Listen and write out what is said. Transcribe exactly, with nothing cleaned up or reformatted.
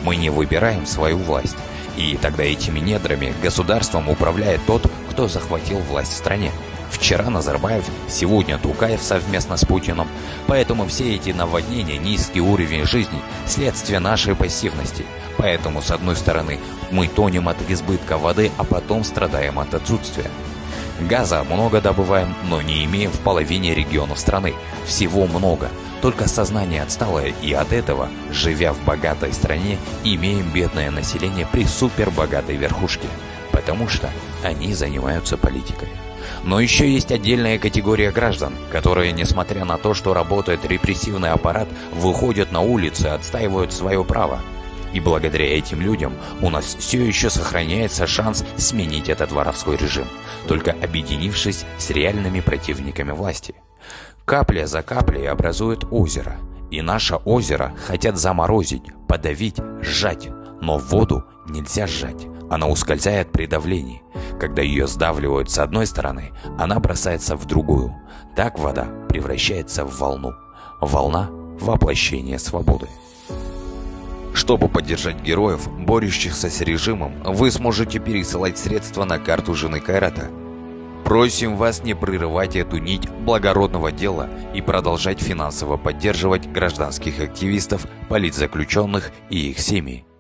Мы не выбираем свою власть. И тогда этими недрами государством управляет тот, кто захватил власть в стране. Вчера Назарбаев, сегодня Тукаев совместно с Путиным. Поэтому все эти наводнения, низкий уровень жизни – следствие нашей пассивности. Поэтому, с одной стороны, мы тонем от избытка воды, а потом страдаем от отсутствия. Газа много добываем, но не имеем в половине регионов страны. Всего много. Только сознание отсталое, и от этого, живя в богатой стране, имеем бедное население при супербогатой верхушке. Потому что они занимаются политикой. Но еще есть отдельная категория граждан, которые, несмотря на то, что работает репрессивный аппарат, выходят на улицы и отстаивают свое право. И благодаря этим людям у нас все еще сохраняется шанс сменить этот воровской режим, только объединившись с реальными противниками власти. Капля за каплей образует озеро, и наше озеро хотят заморозить, подавить, сжать, но воду нельзя сжать, она ускользает при давлении. Когда ее сдавливают с одной стороны, она бросается в другую. Так вода превращается в волну. Волна – воплощение свободы. Чтобы поддержать героев, борющихся с режимом, вы сможете пересылать средства на карту жены Кайрата. Просим вас не прерывать эту нить благородного дела и продолжать финансово поддерживать гражданских активистов, политзаключенных и их семьи.